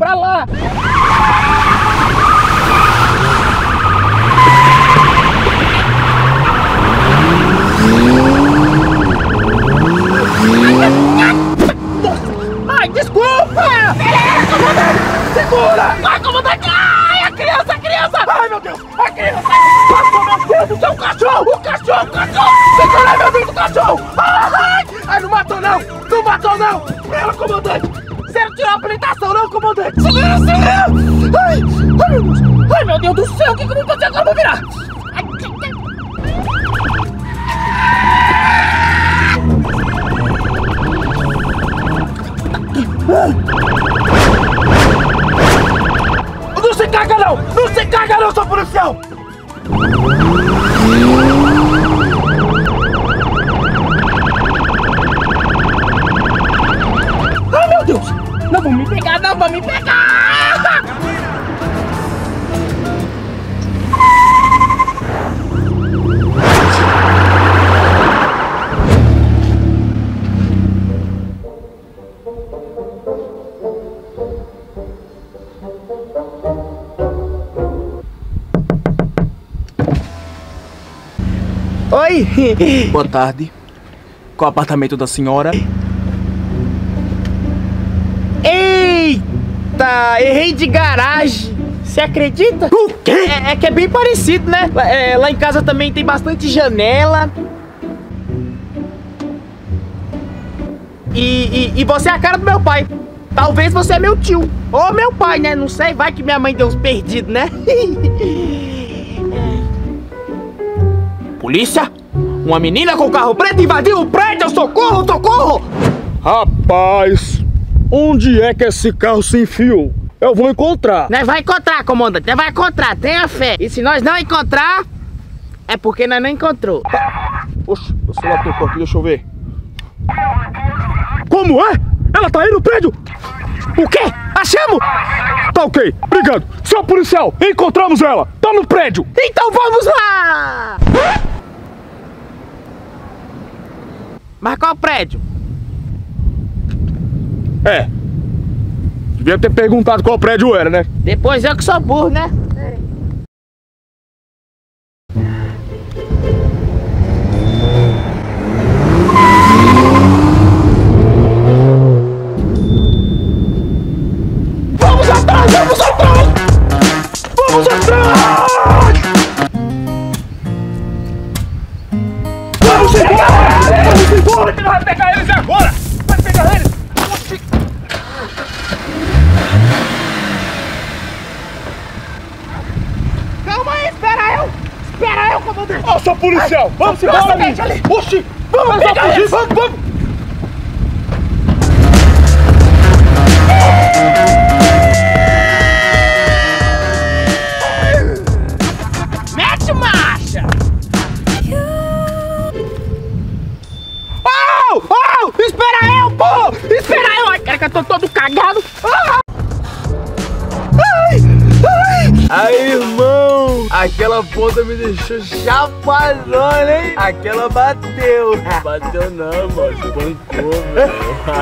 pra lá. Ai, desculpa! Segura! Ai, comandante! Ai, a criança, a criança! Ai, meu Deus! A criança! Passou meu dedo do seu cachorro! O cachorro, o cachorro! Segura meu dedo do cachorro! Ai, ai, não matou não! Não matou não! Pera, comandante! Você não tirou a habilitação não, comandante! Segura, segura! Ai, ai, meu Deus! Ai, meu Deus do céu! O que eu vou fazer agora? Vou virar! Ai, não se caga não! Não se caga não, seu policial! Ai, meu Deus! Não vão me pegar, não vão me pegar! Oi! Boa tarde. Qual o apartamento da senhora? Eita! Errei de garagem! Você acredita? O quê? É que é bem parecido, né? Lá em casa também tem bastante janela. E você é a cara do meu pai. Talvez você é meu tio. Ou meu pai, né? Não sei, vai que minha mãe deu uns perdidos, né? Polícia! Uma menina com carro preto invadiu o prédio! Socorro, socorro! Rapaz, onde é que esse carro se enfiou? Eu vou encontrar. Nós vai encontrar, comandante. Nós vai encontrar, tenha fé. E se nós não encontrar, é porque nós não encontrou. Oxe, o celular tocou aqui, deixa eu ver. Como é? Ela tá aí no prédio? O quê? Achamos! Tá ok, obrigado. Seu policial, encontramos ela. Tá no prédio. Então vamos lá! Mas qual prédio? É. Devia ter perguntado qual prédio era, né? Depois eu que sou burro, né? Vamos atrás, vamos atrás! Vamos atrás! Vamos embora! Vamos embora que nós vamos pegar eles agora! Vai pegar eles! Oxi. Calma aí, espera eu! Espera eu, comandante! Ó, seu policial! Vamos embora, acidente ali. Oxi! Vamos pegar fugir! eles. Vamos, vamos! Mete marcha! Espera eu, pô! Espera eu! Ai, cara, que eu tô todo cagado! Aí, irmão, aquela ponta me deixou chapadona, hein? Aquela bateu. Bateu não, mano. Espancou, velho.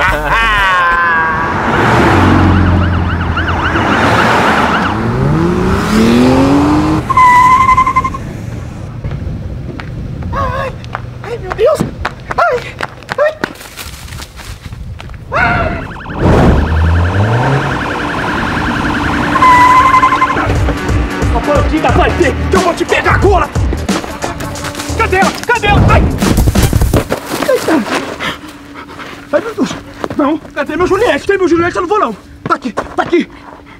Ai, meu Deus! Ai! Ai! A bandida vai ver que eu vou te pegar agora! Cadê ela? Cadê ela? Ai! Ai, meu Deus! Não, cadê meu Juliette? Tem meu Juliette, eu não vou não! Tá aqui, tá aqui!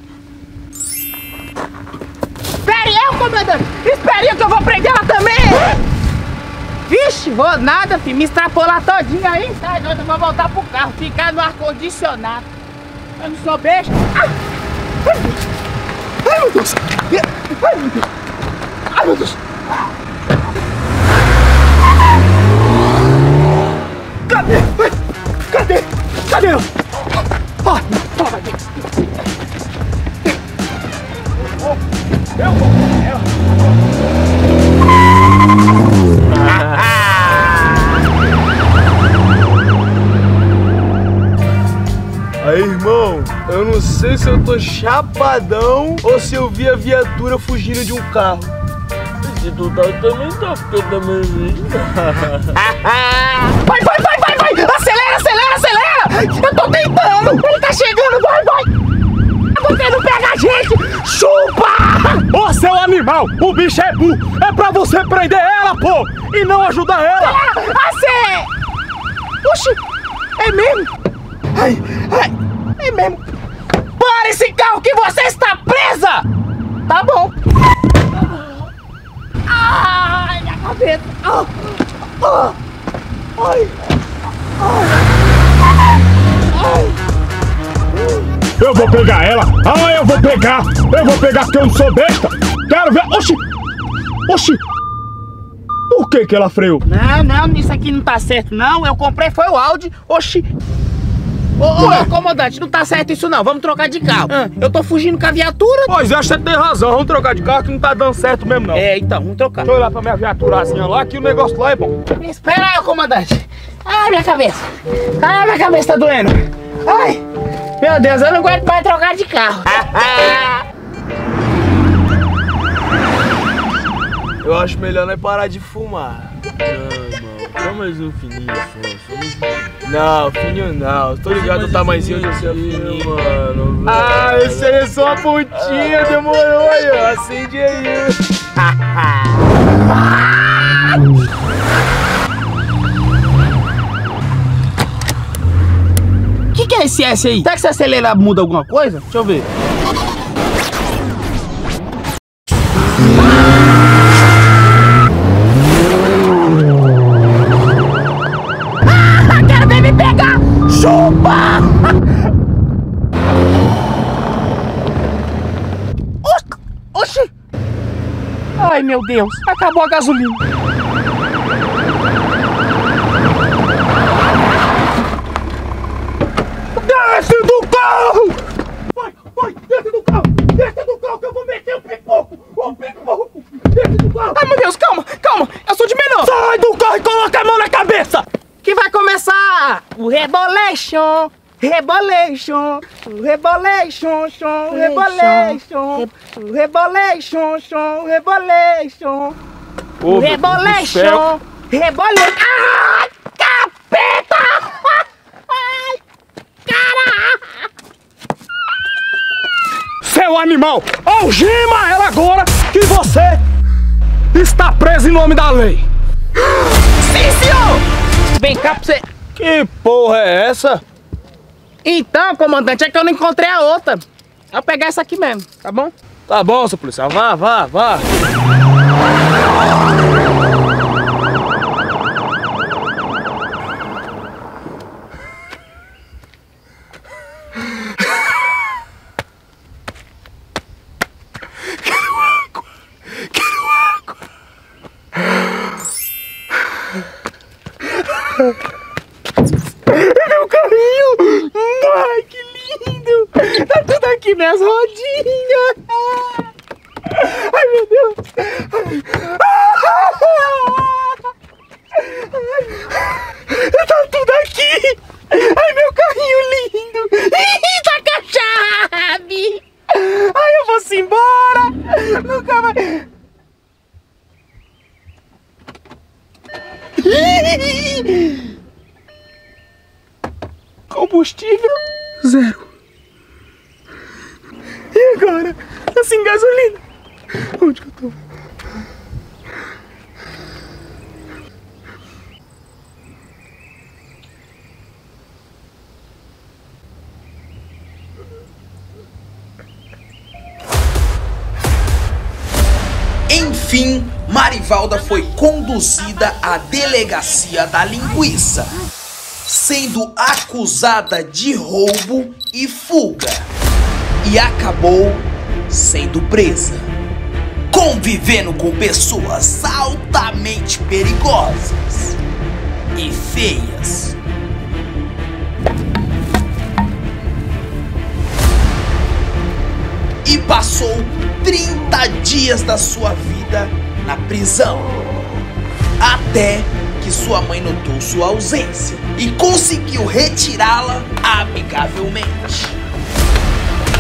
Espere eu, comandante! Espere eu que eu vou prender ela também! Vixe, vou nada, filho. Me extrapolar todinha aí. Sai doido, eu vou voltar pro carro. Ficar no ar-condicionado. Eu não sou besta. Ai, Ai, meu Deus! Ai, meu Deus! Ai, meu Deus! Cadê? Ai, cadê? Cadê ela? Ah, toma aqui! Eu vou pegar ela! Aí, irmão, Eu não sei se eu tô chapadão ou se eu vi a viatura fugindo de um carro. Se tu tá, eu também tô, porque eu também vi. Vai! Acelera! Eu tô tentando! Ele tá chegando, vai! Você não pega a gente! Chupa! Ô, seu animal! O bicho é burro! É pra você prender ela, pô! E não ajudar ela! Oxi! É mesmo? Ai! É mesmo! Para esse carro que você está presa! Tá bom! Ai, minha cabeça! Ai! Eu vou pegar ela! Eu vou pegar porque eu não sou besta! Quero ver! Oxi! Por que ela freou? Não, isso aqui não tá certo não. Eu comprei foi o Audi. Oxi! Ô, comandante, não tá certo isso não. Vamos trocar de carro. Eu tô fugindo com a viatura. Pois é, você tem razão. Vamos trocar de carro que não tá dando certo mesmo não. Então, vamos trocar. Deixa eu olhar pra minha viaturazinha lá que o negócio lá é bom. Espera aí, comandante. Ai, minha cabeça. Ai, minha cabeça tá doendo. Ai, meu Deus, eu não aguento mais trocar de carro. Eu acho melhor nós parar de fumar. Só mais um fininho só. Não, fininho não. Tô ligado no tamanhozinho do seu fininho, mano. Esse aí é só uma pontinha, demorou aí, ó. Acende aí. Que é esse S aí? Será que se acelerar muda alguma coisa? Deixa eu ver. Quero ver me pegar! Chupa! Oxi! Ai, meu Deus! Acabou a gasolina! Desce do carro! Vai, desce do carro que eu vou meter o pipoco! Desce do carro! Ai, meu Deus, calma, eu sou de menor! Sai do carro e coloca a mão na cabeça! Que vai começar o Rebolation! Ai, capeta! Ai, cara! Seu animal, algema ela agora que você está preso em nome da lei! Sim, senhor! Vem cá pra você... Que porra é essa? Então, comandante, é que eu não encontrei a outra. Eu vou pegar essa aqui mesmo, tá bom? Tá bom, seu policial. Vá. Quero água. Meu carrinho! Ai, que lindo! Tá tudo aqui nas rodinhas! Ai, meu Deus! Tá tudo aqui! Ai, meu carrinho lindo! Tá com a chave! Ai, eu vou-se embora! Nunca vai... Combustível 0. E agora? Tá sem gasolina. Onde que eu tô? Enfim, Marivalda foi conduzida à delegacia da linguiça, sendo acusada de roubo e fuga, e acabou sendo presa, convivendo com pessoas altamente perigosas e feias. E passou 30 dias da sua vida na prisão, até que sua mãe notou sua ausência e conseguiu retirá-la amigavelmente.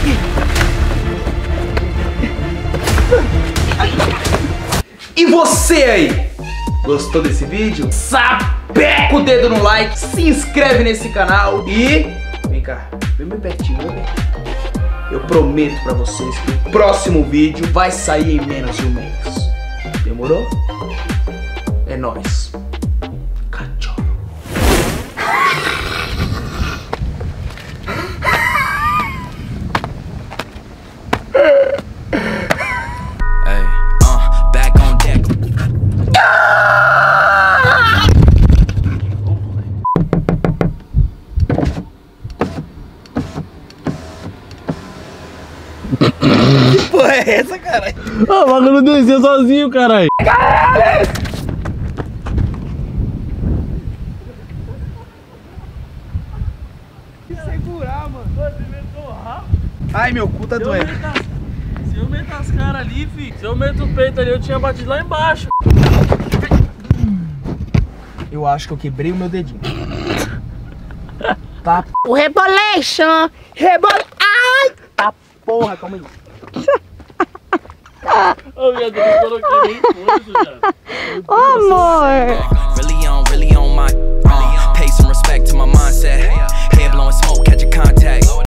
E você aí? Gostou desse vídeo? Sapeca o dedo no like, se inscreve nesse canal e... Vem cá, vem bem pertinho, vem bem pertinho. Eu prometo pra vocês que o próximo vídeo vai sair em menos de um mês. Demorou? É nóis. Cachorro. Back on deck. Que porra é essa, caralho? Ah, o bagulho desceu sozinho, caralho. Segurar, mano. Ai, meu cu tá doendo. Se eu meto as caras ali, fi. Se eu meto o peito ali, eu tinha batido lá embaixo. Eu acho que eu quebrei o meu dedinho. Tá. O Rebolation. Ai. Tá porra, calma aí. Ô, minha Deus, eu coloquei nem força, já. Ô, amor.